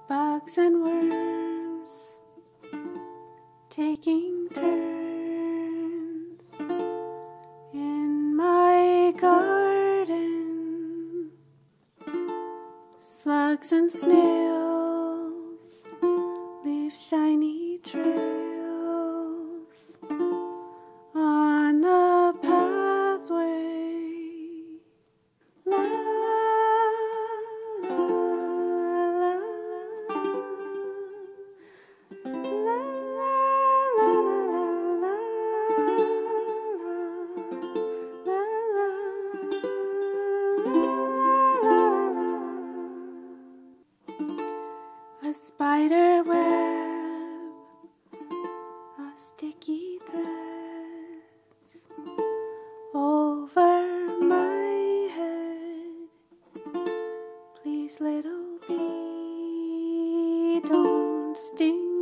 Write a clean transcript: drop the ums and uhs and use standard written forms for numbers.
bugs and worms taking turns in my garden. Slugs and snails leave shiny trails on the pathway. La, la, la, la, la, la, a spider web of sticky threads over my head. Please, little bee, don't sting